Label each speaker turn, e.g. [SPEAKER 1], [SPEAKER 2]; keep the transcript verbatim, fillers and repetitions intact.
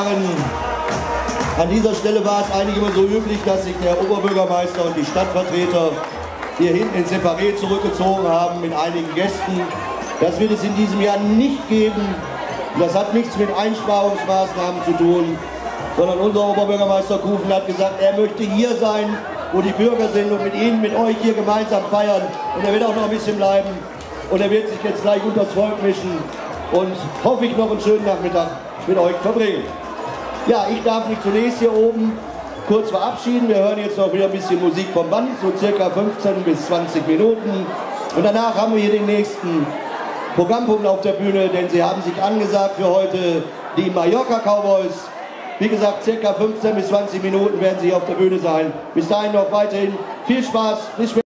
[SPEAKER 1] Jahren. An dieser Stelle war es eigentlich immer so üblich, dass sich der Oberbürgermeister und die Stadtvertreter hier hinten in Separé zurückgezogen haben mit einigen Gästen. Das wird es in diesem Jahr nicht geben. Das hat nichts mit Einsparungsmaßnahmen zu tun, sondern unser Oberbürgermeister Kufen hat gesagt, er möchte hier sein, wo die Bürger sind und mit Ihnen, mit euch hier gemeinsam feiern. Und er wird auch noch ein bisschen bleiben. Und er wird sich jetzt gleich unter das Volk mischen und hoffe ich noch einen schönen Nachmittag mit euch verbringen. Ja, ich darf mich zunächst hier oben kurz verabschieden. Wir hören jetzt noch wieder ein bisschen Musik vom Band, so circa fünfzehn bis zwanzig Minuten. Und danach haben wir hier den nächsten Programmpunkt auf der Bühne, denn sie haben sich angesagt für heute die Mallorca Cowboys. Wie gesagt, circa fünfzehn bis zwanzig Minuten werden sie hier auf der Bühne sein. Bis dahin noch weiterhin viel Spaß. Bis später.